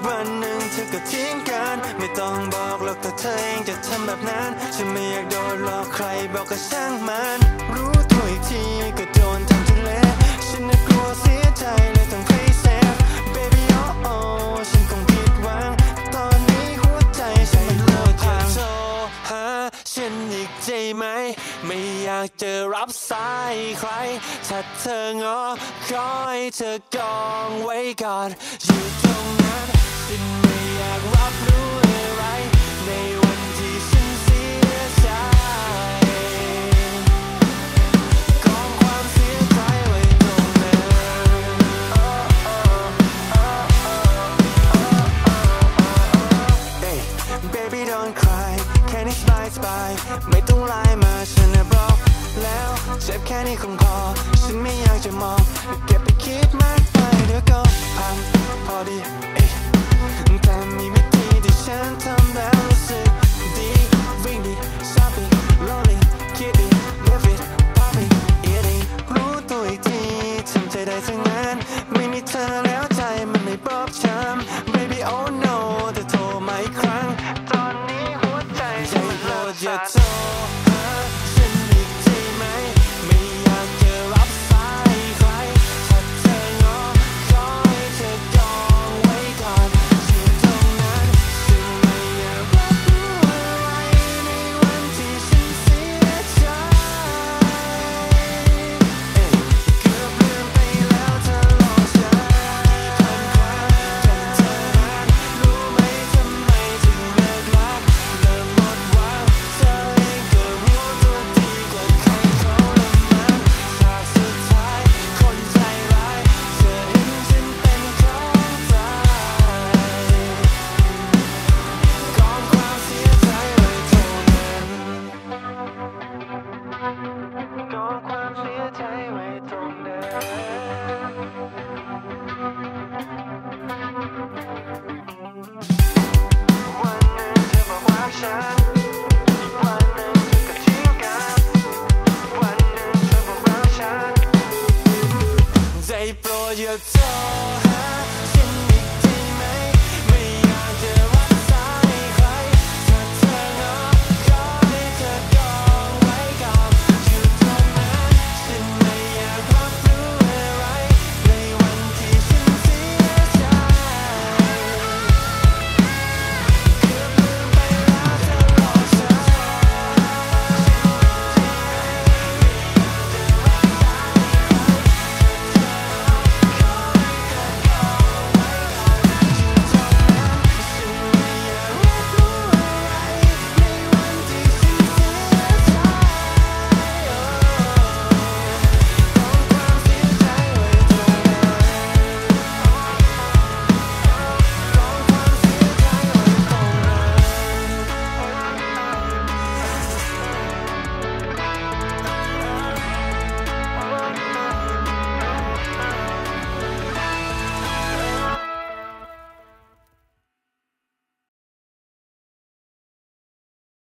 วันหนึ่งเธอก็ทิ้งกันไม่ต้องบอกหรอกแต่เธอเองจะทำแบบนั้นฉันไม่อยากโดนหลอกใครบอกก็ช่างมันรู้ตัวอีกทีก็โดนทำทุเละฉันน่ะกลัวเสียใจเลยต้อง play safe baby oh oh ฉันคงผิดหวังตอนนี้หัวใจฉันมันเลิกทางโทรหาฉันอีกใจไหมไม่อยากจะรับสายใครถ้าเธองอขอให้เธอกองไว้ก่อนอยู่ตรงนั้นฉันไม่อยากรับรู้อะไรในวันที่ฉันเสียใจกองความเสียใจไว้ตรงนั้น Hey baby don't cry แค่นี้สบายไม่ต้องไลน์มาฉันน่ะบอกแล้วเจ็บแค่นี้คงพอฉันไม่อยากจะมองเก็บไปคิดมากไปเดี๋ยวก็พังพอดี